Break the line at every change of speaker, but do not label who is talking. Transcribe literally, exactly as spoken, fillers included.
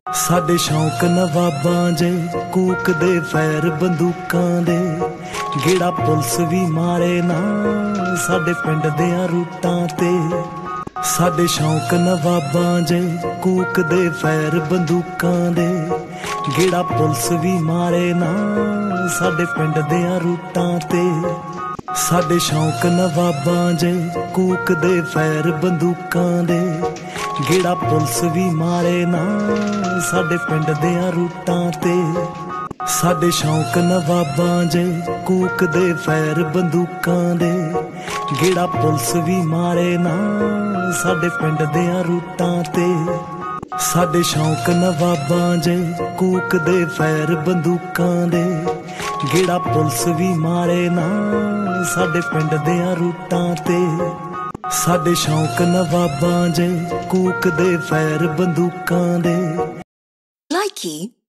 ਸਾਡੇ ਸ਼ੌਂਕ ਨਵਾਬਾਂ ਜੇ ਕੂਕਦੇ ਫੈਰ ਬੰਦੂਕਾਂ ਦੇ, ਗੇੜਾ ਪੁਲਿਸ ਵੀ ਮਾਰੇ ਨਾ ਸਾਡੇ ਪਿੰਡ ਦਿਆਂ ਰੂਟਾਂ ਤੇ। ਸਾਡੇ ਸ਼ੌਂਕ ਨਵਾਬਾਂ ਜੇ ਕੂਕਦੇ ਫੈਰ ਬੰਦੂਕਾਂ ਦੇ, ਗੇੜਾ ਪੁਲਿਸ ਵੀ ਮਾਰੇ ਨਾ ਸਾਡੇ ਪਿੰਡ ਦਿਆਂ ਰੂਟਾਂ ਤੇ। ਸਾਡੇ ਸ਼ੌਂਕ ਨਵਾਬਾਂ ਜੇ ਕੂਕਦੇ ਫੈਰ ਬੰਦੂਕਾਂ ਦੇ, ਗੇੜਾ ਪੁਲਿਸ ਵੀ ਮਾਰੇ ਨਾ ਸਾਡੇ ਪਿੰਡ ਦਿਆਂ ਰੂਟਾਂ ਤੇ। ਸਾਡੇ ਸ਼ੌਂਕ ਨਵਾਬਾਂ ਜੇ ਕੂਕਦੇ ਫੈਰ ਬੰਦੂਕਾਂ ਦੇ, ਗੇੜਾ ਪੁਲਿਸ ਵੀ ਮਾਰੇ ਨਾ ਸਾਡੇ ਪਿੰਡ ਦਿਆਂ ਰੂਟਾਂ ਤੇ। ਸਾਡੇ ਸ਼ੌਂਕ ਨਵਾਬਾਂ ਜੇ ਕੂਕਦੇ ਫੈਰ ਬੰਦੂਕਾਂ ਦੇ, ਗੇੜਾ ਪੁਲਿਸ ਵੀ ਮਾਰੇ ਨਾ ਸਾਡੇ ਪਿੰਡ ਦਿਆਂ ਰੂਟਾਂ ਤੇ। ਸਾਡੇ ਸ਼ੌਂਕ ਨਵਾਬਾਂ ਜੇ ਕੂਕਦੇ ਫੈਰ ਬੰਦੂਕਾਂ ਦੇ।
Likey